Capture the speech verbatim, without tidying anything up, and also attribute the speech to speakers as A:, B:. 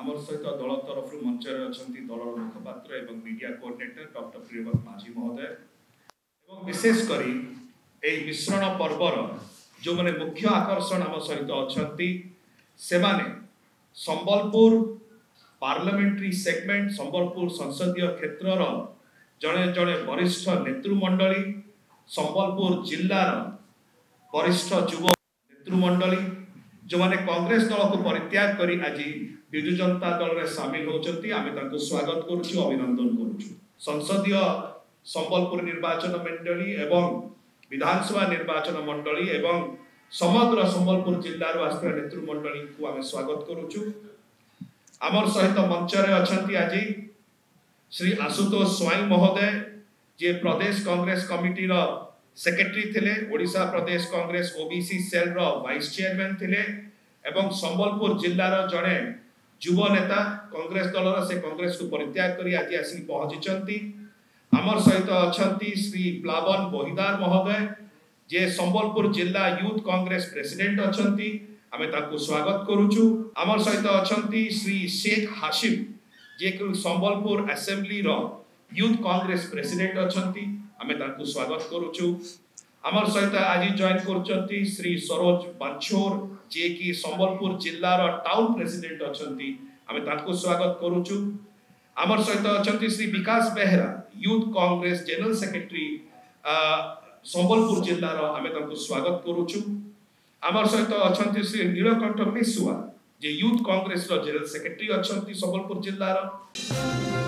A: आमर सहित दल तरफ मंच अच्छा दल मुखपात्र एवं मीडिया कोऑर्डिनेटर डॉक्टर प्रियव्रत माझी महोदय एवं विशेषकर मिश्रण पर्वर जो मैंने मुख्य आकर्षण आम सहित अच्छा से संबलपुर पार्लियामेंट्री सेगमेंट संबलपुर संसदीय क्षेत्र जड़े जड़े वरिष्ठ नेतृमंडली संबलपुर जिलार वरिष्ठ युव नेतृमंडली जो मैंने कांग्रेस दल को परित्याग करी आज विजु जनता दल में सामिल होती आम स्वागत करुचु अभिनंदन करुचु। संसदीय संबलपुर निर्वाचन मंडली एवं विधानसभा निर्वाचन मंडली एवं समग्र संबलपुर जिलार आसरा नेतृमंडली को आम स्वागत करुचु। आमर सहित मंचरे अच्छा आज श्री आशुतोष स्वाई महोदय जे प्रदेश कांग्रेस कमिटी सेक्रेटरी थिले, ओडिशा प्रदेश कांग्रेस ओबीसी सेल रो वाइस चेयरमैन थिले एवं संबलपुर जिल्लार जड़े युव नेता कांग्रेस दल से कांग्रेस को परित्याग करी आज आसी पहुंची। आमर सहित अच्छा श्री प्लावन बोहिदार महोदय जे संबलपुर जिला यूथ कांग्रेस प्रेसिडेंट अच्छा आमे ताकू स्वागत करुचु। आमर सहित अच्छा श्री शेख हाशिम जे संबलपुर असेंबली रो यूथ कांग्रेस प्रेसिडेंट अच्छा आमे ताकू स्वागत करुचु। आमर सहित आज जॉइन करचंती श्री सरोज बांछोर जे कि संबलपुर जिल्लार टाउन प्रेसिडेंट अच्छा आमे ताकू स्वागत करुचु। आमर सहित अच्छा Shri Vikas Behera youth Congress general secretary Sambalpur जिल्लार आमे ताकू स्वागत करुचु। आमर सहित अच्छा श्री नीलकंठ मिश्रा जे यूथ कांग्रेस जनरल सेक्रेटरी अच्छा संबलपुर जिल्लार।